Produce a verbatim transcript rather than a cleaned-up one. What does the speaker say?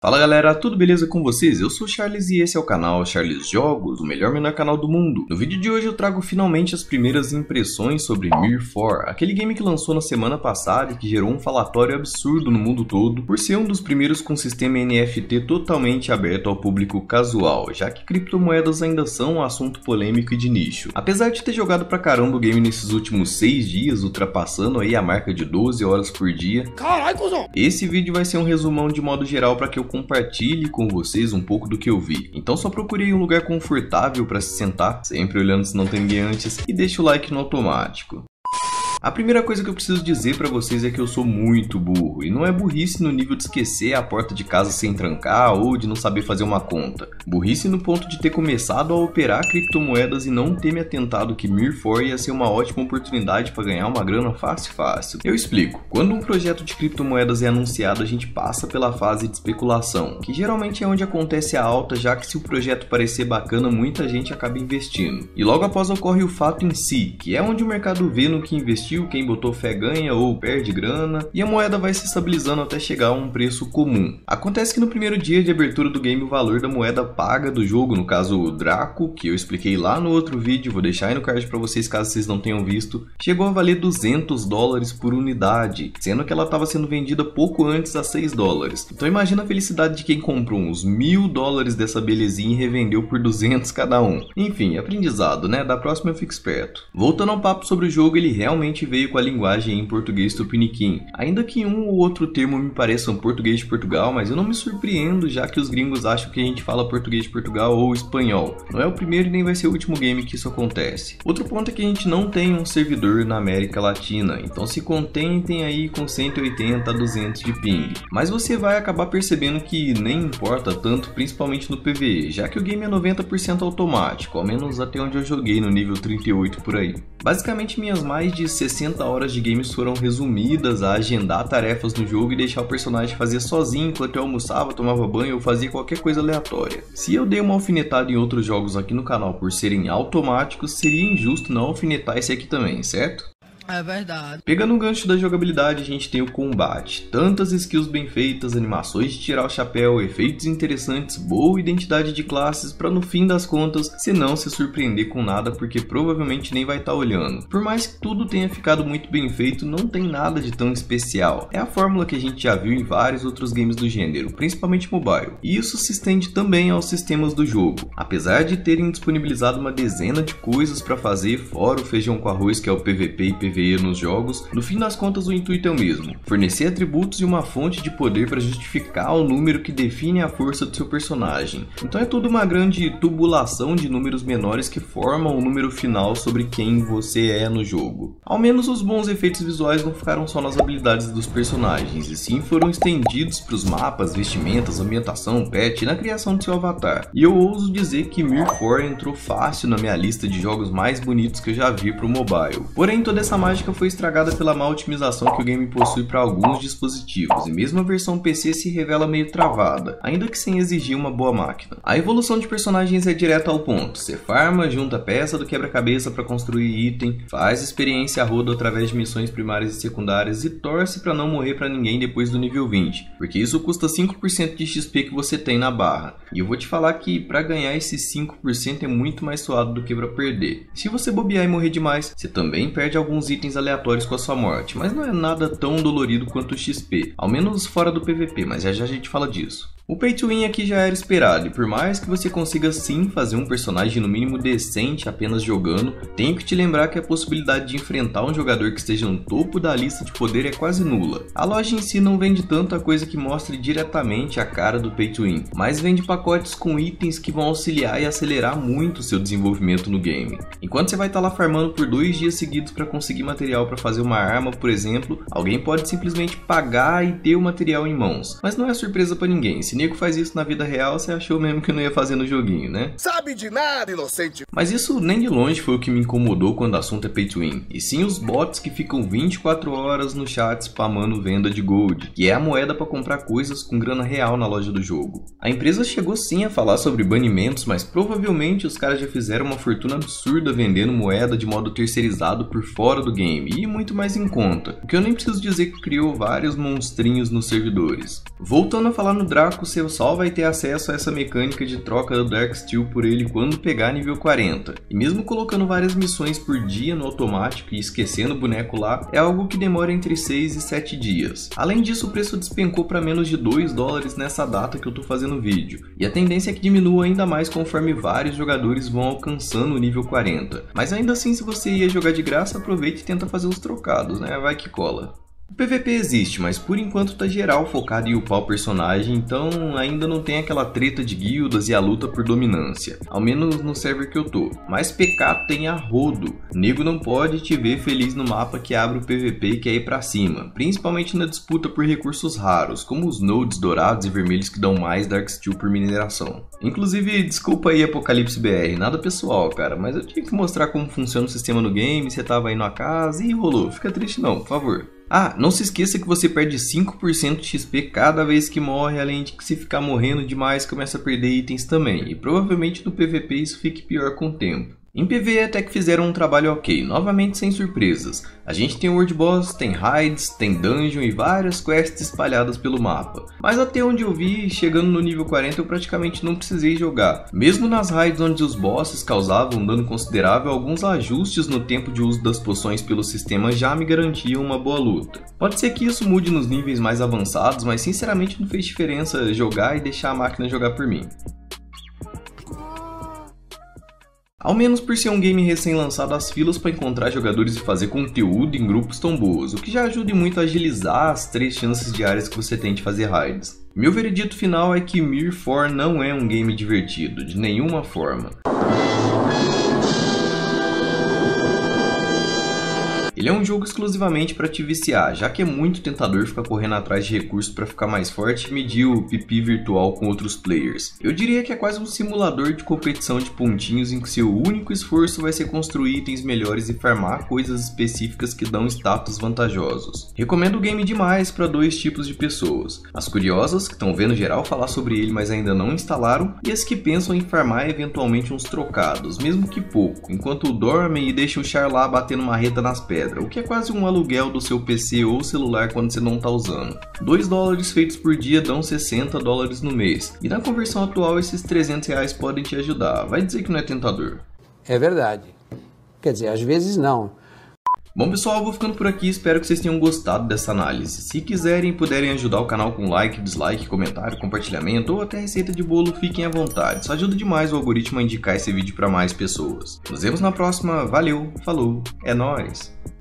Fala galera, tudo beleza com vocês? Eu sou o Charles e esse é o canal Charles Jogos, o melhor menor canal do mundo. No vídeo de hoje eu trago finalmente as primeiras impressões sobre Mir quatro, aquele game que lançou na semana passada e que gerou um falatório absurdo no mundo todo por ser um dos primeiros com sistema N F T totalmente aberto ao público casual, já que criptomoedas ainda são um assunto polêmico e de nicho. Apesar de ter jogado pra caramba o game nesses últimos seis dias, ultrapassando aí a marca de doze horas por dia, caralho, cuzão! Esse vídeo vai ser um resumão de modo geral para que eu compartilhe com vocês um pouco do que eu vi. Então só procurei um lugar confortável para se sentar, sempre olhando se não tem ninguém antes, e deixa o like no automático. A primeira coisa que eu preciso dizer pra vocês é que eu sou muito burro, e não é burrice no nível de esquecer a porta de casa sem trancar ou de não saber fazer uma conta. Burrice no ponto de ter começado a operar criptomoedas e não ter me atentado que Mir quatro ia ser uma ótima oportunidade para ganhar uma grana fácil fácil. Eu explico. Quando um projeto de criptomoedas é anunciado, a gente passa pela fase de especulação, que geralmente é onde acontece a alta, já que se o projeto parecer bacana, muita gente acaba investindo. E logo após ocorre o fato em si, que é onde o mercado vê no que investiu, quem botou fé ganha ou perde grana, e a moeda vai se estabilizando até chegar a um preço comum. Acontece que no primeiro dia de abertura do game o valor da moeda paga do jogo, no caso o Draco, que eu expliquei lá no outro vídeo, vou deixar aí no card pra vocês caso vocês não tenham visto, chegou a valer duzentos dólares por unidade, sendo que ela estava sendo vendida pouco antes a seis dólares. Então imagina a felicidade de quem comprou uns mil dólares dessa belezinha e revendeu por duzentos cada um. Enfim, aprendizado, né? Da próxima eu fico esperto. Voltando ao papo sobre o jogo, ele realmente veio com a linguagem em português tupiniquim, ainda que um ou outro termo me pareçam português de Portugal, mas eu não me surpreendo, já que os gringos acham que a gente fala português de Portugal ou espanhol. Não é o primeiro e nem vai ser o último game que isso acontece. Outro ponto é que a gente não tem um servidor na América Latina, então se contentem aí com cento e oitenta a duzentos de ping. Mas você vai acabar percebendo que nem importa tanto, principalmente no P V E, já que o game é noventa por cento automático, ao menos até onde eu joguei no nível trinta e oito por aí. Basicamente minhas mais de sessenta horas de games foram resumidas a agendar tarefas no jogo e deixar o personagem fazer sozinho enquanto eu almoçava, tomava banho ou fazia qualquer coisa aleatória. Se eu dei uma alfinetada em outros jogos aqui no canal por serem automáticos, seria injusto não alfinetar esse aqui também, certo? É verdade. Pegando o gancho da jogabilidade, a gente tem o combate. Tantas skills bem feitas, animações de tirar o chapéu, efeitos interessantes, boa identidade de classes, pra no fim das contas, você não se surpreender com nada, porque provavelmente nem vai estar olhando. Por mais que tudo tenha ficado muito bem feito, não tem nada de tão especial. É a fórmula que a gente já viu em vários outros games do gênero, principalmente mobile. E isso se estende também aos sistemas do jogo. Apesar de terem disponibilizado uma dezena de coisas pra fazer, fora o feijão com arroz que é o P V P e P V E nos jogos, no fim das contas o intuito é o mesmo: fornecer atributos e uma fonte de poder para justificar o número que define a força do seu personagem. Então é tudo uma grande tubulação de números menores que formam o número final sobre quem você é no jogo. Ao menos os bons efeitos visuais não ficaram só nas habilidades dos personagens, e sim foram estendidos para os mapas, vestimentas, ambientação, pet e na criação do seu avatar. E eu ouso dizer que Mir quatro entrou fácil na minha lista de jogos mais bonitos que eu já vi para o mobile. Porém, toda essa mágica foi estragada pela má otimização que o game possui para alguns dispositivos, e mesmo a versão P C se revela meio travada, ainda que sem exigir uma boa máquina. A evolução de personagens é direta ao ponto: você farma, junta peça do quebra-cabeça para construir item, faz experiência a rodo através de missões primárias e secundárias e torce para não morrer para ninguém depois do nível vinte, porque isso custa cinco por cento de X P que você tem na barra. E eu vou te falar que para ganhar esses cinco por cento é muito mais suado do que para perder. Se você bobear e morrer demais, você também perde alguns itens aleatórios com a sua morte, mas não é nada tão dolorido quanto o X P, ao menos fora do P V P, mas já já a gente fala disso. O Pay to Win aqui já era esperado, e por mais que você consiga sim fazer um personagem no mínimo decente apenas jogando, tenho que te lembrar que a possibilidade de enfrentar um jogador que esteja no topo da lista de poder é quase nula. A loja em si não vende tanta coisa que mostre diretamente a cara do Pay to Win, mas vende pacotes com itens que vão auxiliar e acelerar muito o seu desenvolvimento no game. Enquanto você vai estar lá farmando por dois dias seguidos para conseguir material para fazer uma arma, por exemplo, alguém pode simplesmente pagar e ter o material em mãos. Mas não é surpresa para ninguém. Se nego faz isso na vida real, você achou mesmo que não ia fazer no joguinho, né? Sabe de nada, inocente! Mas isso nem de longe foi o que me incomodou quando o assunto é Pay to Win, e sim os bots que ficam vinte e quatro horas no chat spamando venda de gold, que é a moeda para comprar coisas com grana real na loja do jogo. A empresa chegou sim a falar sobre banimentos, mas provavelmente os caras já fizeram uma fortuna absurda vendendo moeda de modo terceirizado por fora do game, e muito mais em conta, o que eu nem preciso dizer que criou vários monstrinhos nos servidores. Voltando a falar no Draco, você só vai ter acesso a essa mecânica de troca do Darksteel por ele quando pegar nível quarenta. E mesmo colocando várias missões por dia no automático e esquecendo o boneco lá, é algo que demora entre seis e sete dias. Além disso, o preço despencou para menos de dois dólares nessa data que eu tô fazendo o vídeo. E a tendência é que diminua ainda mais conforme vários jogadores vão alcançando o nível quarenta. Mas ainda assim, se você ia jogar de graça, aproveite e tenta fazer os trocados, né? Vai que cola. O P V P existe, mas por enquanto tá geral focado em upar o personagem, então ainda não tem aquela treta de guildas e a luta por dominância, ao menos no server que eu tô. Mas P K tem a rodo, nego não pode te ver feliz no mapa que abre o P V P e quer ir pra cima, principalmente na disputa por recursos raros, como os nodes dourados e vermelhos que dão mais Darksteel por mineração. Inclusive, desculpa aí Apocalipse B R, nada pessoal cara, mas eu tinha que mostrar como funciona o sistema no game, você tava aí na casa e rolou, fica triste não, por favor. Ah, não se esqueça que você perde cinco por cento de X P cada vez que morre, além de que se ficar morrendo demais começa a perder itens também, e provavelmente no P V P isso fique pior com o tempo. Em P V E até que fizeram um trabalho ok, novamente sem surpresas. A gente tem World Boss, tem raids, tem dungeon e várias quests espalhadas pelo mapa. Mas até onde eu vi, chegando no nível quarenta eu praticamente não precisei jogar. Mesmo nas raids onde os bosses causavam um dano considerável, alguns ajustes no tempo de uso das poções pelo sistema já me garantiam uma boa luta. Pode ser que isso mude nos níveis mais avançados, mas sinceramente não fez diferença jogar e deixar a máquina jogar por mim. Ao menos por ser um game recém-lançado, as filas para encontrar jogadores e fazer conteúdo em grupos estão boas, o que já ajuda muito a agilizar as três chances diárias que você tem de fazer raids. Meu veredito final é que Mir quatro não é um game divertido, de nenhuma forma. Ele é um jogo exclusivamente para te viciar, já que é muito tentador ficar correndo atrás de recursos para ficar mais forte e medir o P P virtual com outros players. Eu diria que é quase um simulador de competição de pontinhos em que seu único esforço vai ser construir itens melhores e farmar coisas específicas que dão status vantajosos. Recomendo o game demais para dois tipos de pessoas: as curiosas, que estão vendo geral falar sobre ele mas ainda não instalaram, e as que pensam em farmar eventualmente uns trocados, mesmo que pouco, enquanto dormem e deixam o char lá batendo marreta nas pedras, o que é quase um aluguel do seu P C ou celular quando você não está usando. dois dólares feitos por dia dão sessenta dólares no mês, e na conversão atual esses trezentos reais podem te ajudar, vai dizer que não é tentador. É verdade, quer dizer, às vezes não. Bom pessoal, eu vou ficando por aqui, espero que vocês tenham gostado dessa análise. Se quiserem e puderem ajudar o canal com like, dislike, comentário, compartilhamento ou até receita de bolo, fiquem à vontade. Isso ajuda demais o algoritmo a indicar esse vídeo para mais pessoas. Nos vemos na próxima, valeu, falou, é nóis!